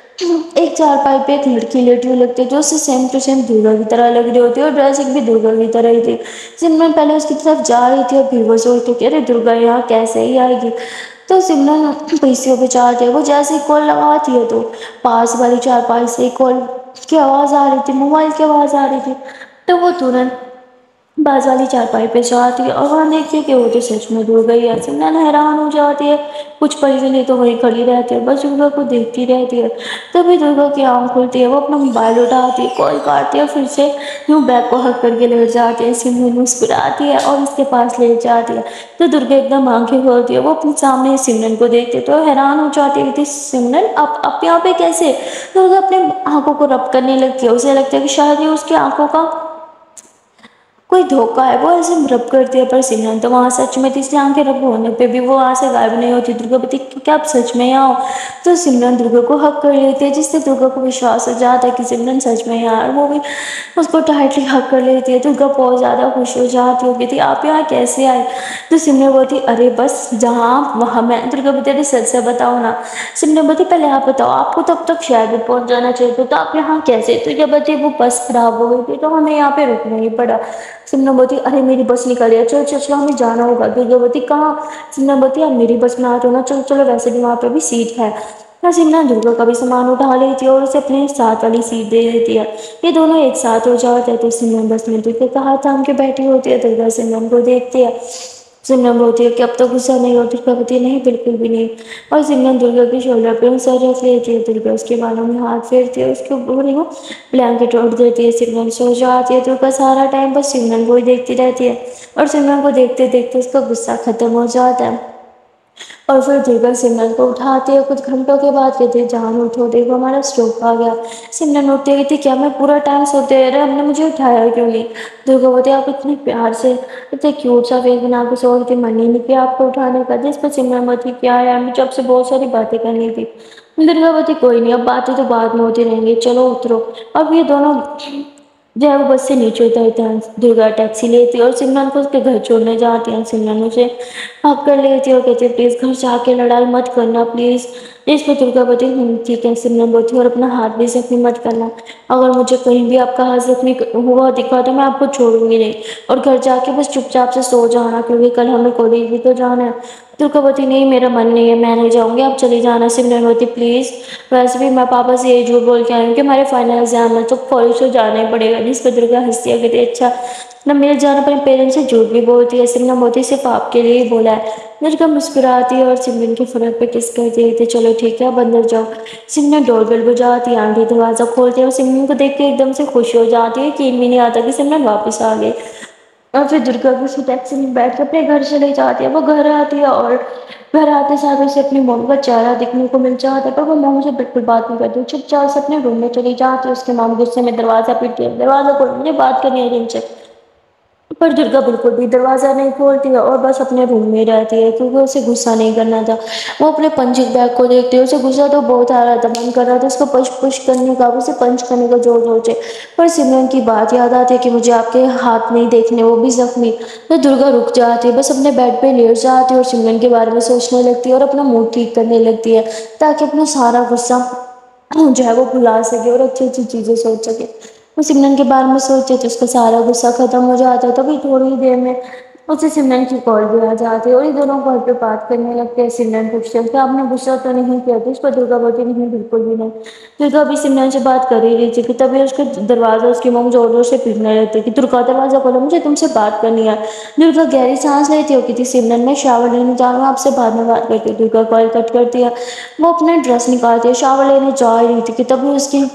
एक चारपाई पे एक लड़की लेटी हुई लगती है जो उससे सेम टू सेम दुर्गा की तरह लग रही होती है और ड्रेसिंग भी दुर्गा की तरह ही थी। सिमरन पहले उसकी तरफ जा रही थी और फिर वो सोचती कि अरे दुर्गा यहाँ कैसे ही आएगी। तो सिमरन पीसीओ पे चाहते है, वो जैसे ही कॉल लगाती है तो पास वाली चारपाई से कॉल की आवाज़ आ रही थी, मोबाइल की आवाज़ आ रही थी। तो वो तुरंत बाज वाली चारपाई पे जाती है और वहाँ देखती है कि वो तो सच में दुर्गा ही है। सिमरन हैरान हो जाती है, कुछ पल के लिए तो वहीं खड़ी रहती है, बस दुर्गा को देखती रहती है। तभी दुर्गा की आँख खुलती है, वो अपना मोबाइल उठाती है, कॉल काटती है, फिर से यूँ बैग को हक करके लेट जाती है। सिमरन मुस्कुराती है और उसके पास लेट जाती है। तो दुर्गा एकदम आंखें खोलती है, वो अपने सामने सिमरन को देखती है तो हैरान हो जाती है कि सिमरन आप आप यहाँ पे कैसे। दुर्गा अपने आंखों को रब करने लगती है, उसे लगता है कि शायद ये उसकी आंखों का कोई धोखा है, वो ऐसे रब करती है। पर सिमरन तो वहाँ सच में थी, इसलिए आंखें रब होने पे भी वो वहाँ से गायब नहीं होती। दुर्गा बोलती क्या आप सच में यहाँ हो। तो सिमरन दुर्गा को हक कर लेती है जिससे दुर्गा को विश्वास हो जाता है कि सिमरन सच में यहाँ, और वो भी उसको टाइटली हक कर लेती है। दुर्गा बहुत ज़्यादा खुश हो जाती होगी थी आप यहाँ कैसे आए। तो सिमरन बोलती अरे बस जहाँ वहाँ मैं। दुर्गा बोलती अरे सच से बताओ ना। सिमरन बोलती पहले आप बताओ, आपको तब तक शहर भी पहुँच जाना चाहिए तो आप यहाँ कैसे। तो जब बच्चे वो बस खराब हो गई थी तो हमें यहाँ पे रुकना ही पड़ा। सिमरन बोलती अरे मेरी बस निकल है, चलो चलो चलो हमें जाना होगा। दुर्गा बोलती कहाँ। सिमरन बोलती आप मेरी बस में आते हो ना, चलो चलो वैसे भी वहाँ पे भी सीट है। ना सिमरन दुर्गा का भी सामान उठा लेती है और उसे अपने साथ वाली सीट दे देती है। ये दोनों एक साथ हो जाते हैं तो सिमरन बस में दुर्गा का हाथ थाम के बैठी होती है। दुर्गा सिमरन को देखती है सिमरन बोलती है कि अब तो गुस्सा नहीं होती, दुर्गावती नहीं बिल्कुल भी नहीं। और सिमरन दुर्गा के शोल्डर पे सर रख लेती है, दुर्गा उसके बालों में हाथ फेरती है, उसके ऊपर वो ब्लैंकेट ओढ़ देती है, सिमरन सो जाती है। दुर्गा सारा टाइम बस सिमरन को ही देखती रहती है और सिमरन को देखते देखते उसका गुस्सा खत्म हो जाता है। और फिर दुर्गा सिमरन को उठाती है, कुछ घंटों के बाद कहती है जान उठो, देखो हमारा स्ट्रोक आ गया। सिमरन उठती है, कहती क्या मैं पूरा टाइम सोते रहे, हमने मुझे उठाया क्यों नहीं। दुर्गा बोलती आप इतने प्यार से इतने क्यूट सा फेस बना के सो रही थी, मन ही नहीं किया आपको उठाने का। जिस पर सिमरन बोलती क्या यार मुझे आपसे बहुत सारी बातें करनी थी। दुर्गा बोलती कोई नहीं, अब बातें तो बाद में होती रहेंगी, चलो उतरो। अब ये दोनों जो है वो बस से नीचे उतरते हैं, दुर्गा टैक्सी लेती है और सिमरन को उसके घर छोड़ने जाती हैं। सिमरन उसे हक कर लेती है और कहती है प्लीज़ घर जाके लड़ाई मत करना प्लीज़। इस पर दुर्गा बोलती है ठीक है। सिमरन बोलती है और अपना हाथ भी जख्मी मत करना, अगर मुझे कहीं भी आपका हाथ जख्मी हुआ दिखा तो मैं आपको छोड़ूंगी नहीं, और घर जाके बस चुपचाप से सो जाना क्योंकि कल हमें कॉलेज भी तो जाना है। दुर्गा बोलती नहीं मेरा मन नहीं है, मैं नहीं जाऊँगी, आप चली जाना। सिमरन बोलती प्लीज़, वैसे भी मैं पापा से ये झूठ बोल के आई हूँ कि हमारे फाइनल एग्जाम है तो कॉलेज तो जाना ही पड़ेगा। जिस पर दुर्गा हंसती है, कहती अच्छा ना मेरे जाने पर पेरेंट्स से झूठ भी बोलती है। सिमरन बोलती सिर्फ आपके लिए ही बोला है। दुर्गा मुस्कुराती है और सिमरन के फरक पे किस करती है, चलो ठीक है अब अंदर जाओ। सिमरन डोरबेल बजाती है, आंटी दरवाज़ा खोलती है और सिमरन को देख के एकदम से खुश हो जाती है, यकीन भी नहीं आता कि सिमरन वापस आ गई। और फिर दुर्गा भी उसी टैक्सी में बैठ कर अपने घर चली जाती है। वो घर आती है और घर आते साथ उसे अपनी मम्मी का चेहरा देखने को मिल जाता है, पर वो मम्मी से बिल्कुल बात नहीं करती, चुपचाप से अपने रूम में चली जाती है। उसके मम्मी गुस्से में दरवाज़ा पीटती है, दरवाज़ा खोलो मुझे बात करनी है तुमसे। पर दुर्गा बिल्कुल भी दरवाज़ा नहीं खोलती है और बस अपने रूम में रहती है क्योंकि उसे गुस्सा नहीं करना था। वो अपने पंचिंग बैग को देखती है, उसे गुस्सा तो बहुत आ रहा था, मन कर रहा था उसको पुश पुश करने का, उसे पंच करने का जोर जोर से। पर सिमरन की बात याद आती है कि मुझे आपके हाथ नहीं देखने, वो भी जख्मी। तो दुर्गा रुक जाती है, बस अपने बेड पे लेट जाती है और सिमरन के बारे में सोचने लगती है और अपना मूड ठीक करने लगती है ताकि अपना सारा गुस्सा जो है वो भुला सके और अच्छी अच्छी चीज़ें सोच सके। वो सिमरन के बारे में सोचे तो उसका सारा गुस्सा खत्म हो जाता है। तभी थोड़ी ही देर में उसे सिमरन की कॉल भी आ जाती है और ये दोनों कॉल पे बात करने लगते हैं। सिमरन पूछते हैं कि आपने गुस्सा तो नहीं किया था। इस पर दुर्गा बोलती नहीं बिल्कुल भी नहीं। दुर्गा भी सिमरन से बात कर ही रही थी कि तभी उसके दरवाज़ा उसकी मम्मी जोर जोर से पीटने लगती कि दुर्गा दरवाज़ा खोलो मुझे तुमसे बात करनी है। दुर्गा गहरी सांस लेती हो कि सिमरन मैं शावर लेने जा रहा हूँ, आपसे बाद में बात करती हूँ। दुर्गा कॉल कट करती है, वो अपने ड्रेस निकालती है, शावर लेने जा रही थी कि तभी उसकी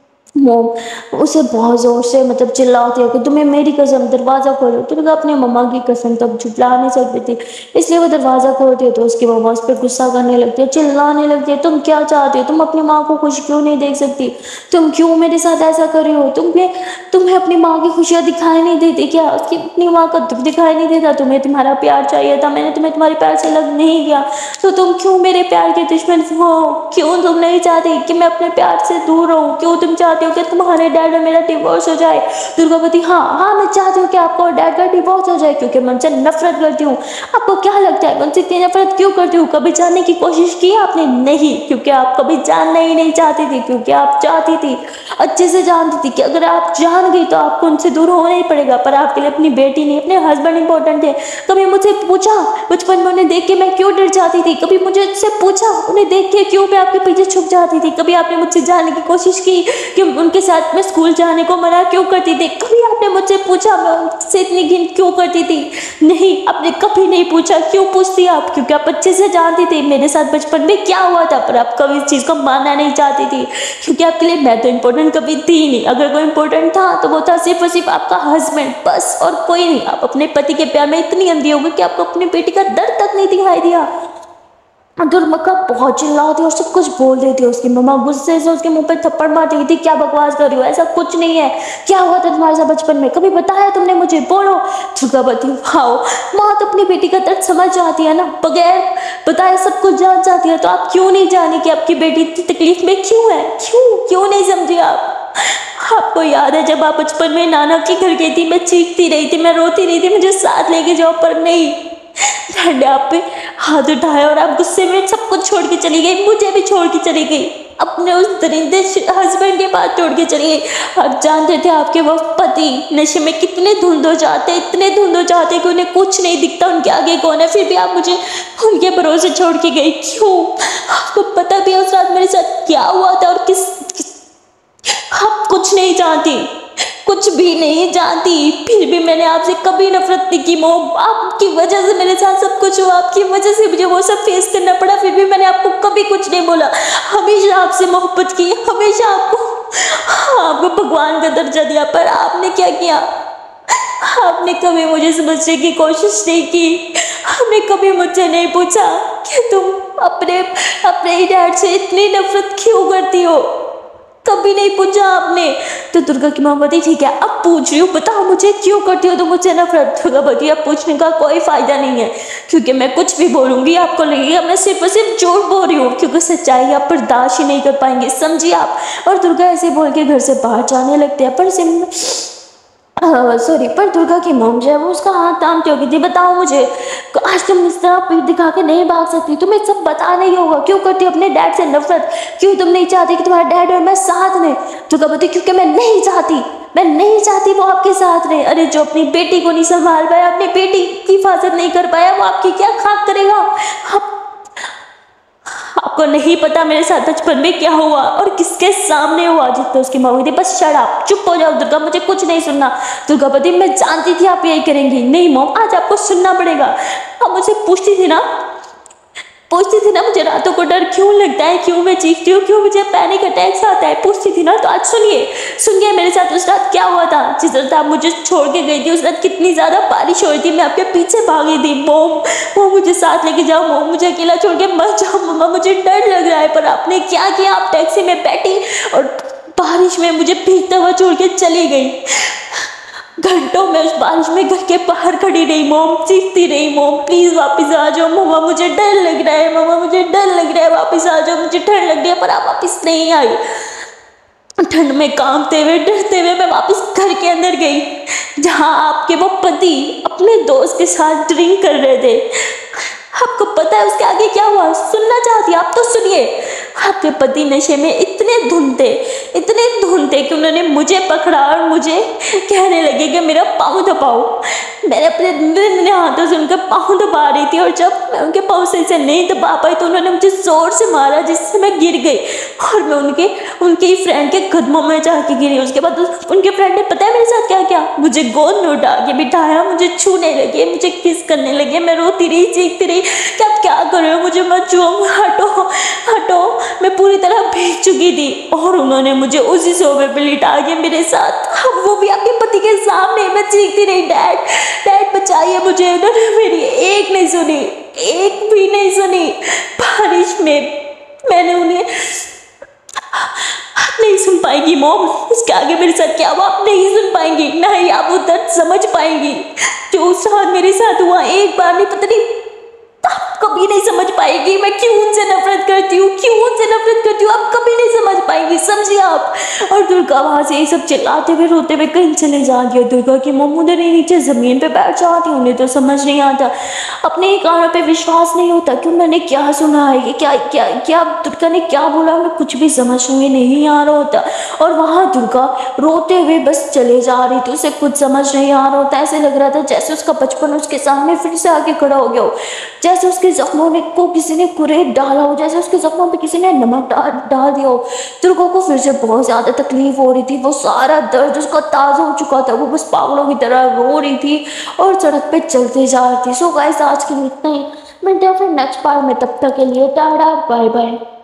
मोम उसे बहुत ज़ोर से मतलब चिल्लाती है कि तुम्हें मेरी कसम दरवाज़ा खोलो। दुर्गा अपने मम्मा की कसम तब झुठला नहीं सकती थी, इसलिए वो दरवाज़ा खोलती है तो उसकी मम्मा उस पर गुस्सा करने लगती है, चिल्लाने लगती है तुम क्या चाहती हो, तुम अपनी माँ को खुश क्यों नहीं देख सकती, तुम क्यों मेरे साथ ऐसा कर रही हो, तुम्हें तुम्हें अपनी माँ की खुशियाँ दिखाई नहीं देती क्या, उसकी अपनी माँ का दुख दिखाई नहीं देता, तुम्हें तुम्हारा प्यार चाहिए था, मैंने तुम्हें तुम्हारे प्यार से अलग नहीं किया, तो तुम क्यों मेरे प्यार के दुश्मन हो, क्यों तुम नहीं चाहती कि मैं अपने प्यार से दूर रहूँ, क्यों तुम चाहती हो कि तुम्हारे डैड और मेरा डिवोर्स हो जाए। दुर्गावती हाँ हाँ मैं चाहती हूँ कि आपका और डैड का डिवोर्स हो जाए क्योंकि मैं उनसे नफरत करती हूँ। आपको क्या लगता है मैं उनसे इतनी नफरत क्यों करती हूँ, कभी जानने की कोशिश की आपने, नहीं, क्योंकि आप कभी जानना ही नहीं चाहती थी, क्योंकि आप चाहती थी, अच्छे से जानती थी कि अगर आप जान गई तो आपको उनसे दूर होना ही पड़ेगा, पर आपके लिए अपनी बेटी नहीं अपने हस्बैंड इंपॉर्टेंट है। कभी मुझसे पूछा बचपन में उन्हें देख के मैं क्यों डर जाती थी, कभी मुझे उससे पूछा उन्हें देख के क्यों मैं आपके पीछे छुप जाती थी, कभी आपने मुझसे जानने की कोशिश की कि उनके साथ मैं स्कूल जाने को मना क्यों करती थी, कभी आपने मुझसे पूछा मैं उनसे इतनी घिन क्यों करती थी, नहीं आपने कभी नहीं पूछा। क्यों पूछती आप, क्योंकि आप अच्छे से जानती थी मेरे साथ बचपन में क्या हुआ था, पर आप कभी इस चीज़ को मानना नहीं चाहती थी क्योंकि आपके लिए मैं तो इम्पोर्टेंट कभी थी नहीं, अगर कोई इम्पोर्टेंट था तो वो था सिर्फ और सिर्फ आपका हस्बैंड बस और कोई नहीं। आप अपने पति के प्यार में इतनी अंधी हो गई कि आपको अपनी बेटी का दर्द तक नहीं दिखाई दिया। दुर्मका बहुत चिल्लाती और सब कुछ बोल देती है, उसकी मम्मा गुस्से से उसके मुंह पे थप्पड़ मारती थी, क्या बकवास कर रही हो, ऐसा कुछ नहीं है, क्या हुआ था तुम्हारे साथ बचपन में, कभी बताया तुमने मुझे, बोलो। दुर्गावती वाओ, माँ तो अपनी बेटी का दर्द समझ जाती है ना, बगैर बताए सब कुछ जान जाती है, तो आप क्यों नहीं जाने कि आपकी बेटी इतनी तकलीफ में क्यों है, क्यों क्यों नहीं समझे आप। आपको याद है जब आप बचपन में नाना के घर गई थी, मैं चीखती रही थी, मैं रोती रही थी, मुझे साथ लेके जाओ, पर नहीं, डैड ने आप पे हाथ उठाया और आप गुस्से में सब कुछ छोड़ के चली गई, मुझे भी छोड़ के चली गई, अपने उस दरिंदे हस्बैंड के पास छोड़ के चली गई। आप जानते थे आपके वो पति नशे में कितने धुंध हो जाते, इतने धुंध हो जाते कि उन्हें कुछ नहीं दिखता उनके आगे कौन है, फिर भी आप मुझे उनके भरोसे छोड़ के गई, क्यों। आपको पता भी है उस रात मेरे साथ क्या हुआ था और किस, किस आप कुछ नहीं जानती, कुछ कुछ भी नहीं जानती, फिर भी मैंने आपसे कभी नफरत नहीं की मोम। आपकी वजह से मेरे साथ सब कुछ हुआ, आपकी वजह से मुझे वो सब फेस करना पड़ा, फिर भी मैंने आपको कभी कुछ नहीं बोला। हमेशा आपसे मोहब्बत की, हमेशा आपको आपको भगवान का दर्जा दिया। पर आपने क्या किया? आपने कभी मुझे समझने की कोशिश नहीं की। आपने कभी मुझसे नहीं पूछा कि तुम अपने अपने डैड से इतनी नफरत क्यों करती हो। कभी नहीं पूछा आपने। तो दुर्गा की माँ बोली ठीक है अब पूछ रही हूँ, बताओ मुझे क्यों करती हो तुम मुझसे नफरत। दुर्गा बोली अब पूछने का कोई फायदा नहीं है, क्योंकि मैं कुछ भी बोलूंगी आपको लगेगा मैं सिर्फ और सिर्फ झूठ बोल रही हूँ, क्योंकि सच्चाई आप बर्दाश्त ही नहीं कर पाएंगे, समझिए आप। और दुर्गा ऐसे बोल के घर से बाहर जाने लगते हैं। पर सिम सॉरी पर दुर्गा की मॉम जो है वो उसका हाथ थामती होगी थी, बताओ मुझे आज तुम इस तरह पीठ दिखा के नहीं भाग सकती, तुम्हें सब बताना ही होगा। क्यों करती हो अपने डैड से नफरत, क्यों तुम नहीं चाहती कि तुम्हारा डैड और मैं साथ में। दुर्गा बोलती क्योंकि मैं नहीं चाहती, मैं नहीं चाहती वो आपके साथ रहे। अरे जो अपनी बेटी को नहीं संभाल पाया, अपनी बेटी की हिफाजत नहीं कर पाया, वो आपकी क्या खाक करेगा। आप आपको नहीं पता मेरे साथ बचपन में क्या हुआ और किसके सामने हुआ। जितना उसकी माँ थी बस शट अप, चुप हो जाओ दुर्गा, मुझे कुछ नहीं सुनना। दुर्गा पति मैं जानती थी आप यही करेंगी। नहीं मॉम आज आपको सुनना पड़ेगा। आप मुझे पूछती थी ना पूछती थी ना मुझे रातों को डर क्यों लगता है, क्यों मैं चीखती हूँ, क्यों मुझे पैनिक अटैक्स आता है, पूछती थी ना। तो आज सुनिए सुनिए मेरे साथ उस रात क्या हुआ था। जिस रात आप मुझे छोड़ के गई थी उस रात कितनी ज्यादा बारिश हो रही थी, मैं आपके पीछे भागी थी। मोम मोम मुझे साथ लेके जाओ, मोम मुझे अकेला छोड़ के मत जाओ, मम्मा मुझे डर लग रहा है। पर आपने क्या किया, आप टैक्सी में बैठी और बारिश में मुझे भीगता हुआ छोड़ के चली गई। घंटों में उस बारिश में घर के बाहर खड़ी रही मोम, चीखती रही मोम प्लीज वापस आ जाओ मम्मा, मुझे डर लग रहा है, मम्मा मुझे डर लग रहा है, वापस आ जाओ, मुझे ठंड लग रही है। पर आप वापस नहीं आई। ठंड में कांपते हुए डरते हुए मैं वापस घर के अंदर गई, जहाँ आपके वो पति अपने दोस्त के साथ ड्रिंक कर रहे थे। आपको पता है उसके आगे क्या हुआ, सुनना चाहती आप तो सुनिए। आपके पति नशे में इतने धुन थे इतने धुन थे कि उन्होंने मुझे पकड़ा और मुझे कहने लगे कि मेरा पाँव दबाओ। मैंने अपने अपने हाथों से उनका पाँव दबा रही थी और जब मैं उनके पाँव से इसे नहीं दबा पाई तो उन्होंने मुझे जोर से मारा जिससे मैं गिर गई और मैं उनके उनके ही फ्रेंड के कदमों में जाके गिरी। उसके बाद उनके फ्रेंड ने पता है मेरे साथ क्या किया, मुझे गोद में उठा के बिठाया, मुझे छूने लगे, मुझे किस करने लगे। मैं रोती रही चीखती रही कि आप क्या कर रहे हो, मुझे मत छुओ, हटो हटो। मैं पूरी तरह भीग चुकी थी और उन्होंने मुझे उसी सोफे पे लिटा के मेरे साथ, वो भी आपके पति के सामने। मैं चीखती रही डैड डैड बचाइए मुझे। उन्होंने मेरी एक नहीं सुनी, एक भी नहीं सुनी। बारिश में मैंने उन्हें आप नहीं सुन पाएंगी मॉम, उसके आगे मेरे साथ क्या हुआ आप नहीं सुन पाएंगी, ना ही आप वो दर्द समझ पाएंगी जो उस रात मेरे साथ हुआ। एक बार नहीं पता नहीं आप कभी नहीं समझ पाएगी मैं क्यों उनसे नफरत करती हूँ, क्यों उनसे नफरत करती हूँ, आप कभी नहीं समझ पाएंगी, समझिए आप। और दुर्गा वहां से ये सब चिल्लाते हुए रोते हुए कहीं चले जाती है। दुर्गा की मम्मी उधर ही नीचे जमीन पे बैठ जाती है। उन्हें तो समझ नहीं आता, अपने ही कानों पे विश्वास नहीं होता कि उन्होंने क्या सुना है, क्या क्या क्या दुर्गा ने क्या बोला, उन्हें कुछ भी समझ में नहीं आ रहा होता। और वहाँ दुर्गा रोते हुए बस चले जा रही थी, उसे कुछ समझ नहीं आ रहा होता। ऐसे लग रहा था जैसे उसका बचपन उसके सामने फिर से आके खड़ा हो गया हो, जैसे उसके जख्मों में को किसी ने कुरेद डाला हो, जैसे उसके जख्मों पे किसी ने नमक डाल डाल दिया हो। दुर्गा को फिर से बहुत ज्यादा तकलीफ हो रही थी, वो सारा दर्द उसका ताजा हो चुका था, वो बस पागलों की तरह रो रही थी और सड़क पे चलते जा रही थी। सो गाइस आज के लिए इतना ही, मिलते हैं फिर नेक्स्ट पार्ट में, तब तक के लिए टाटा बाय बाय।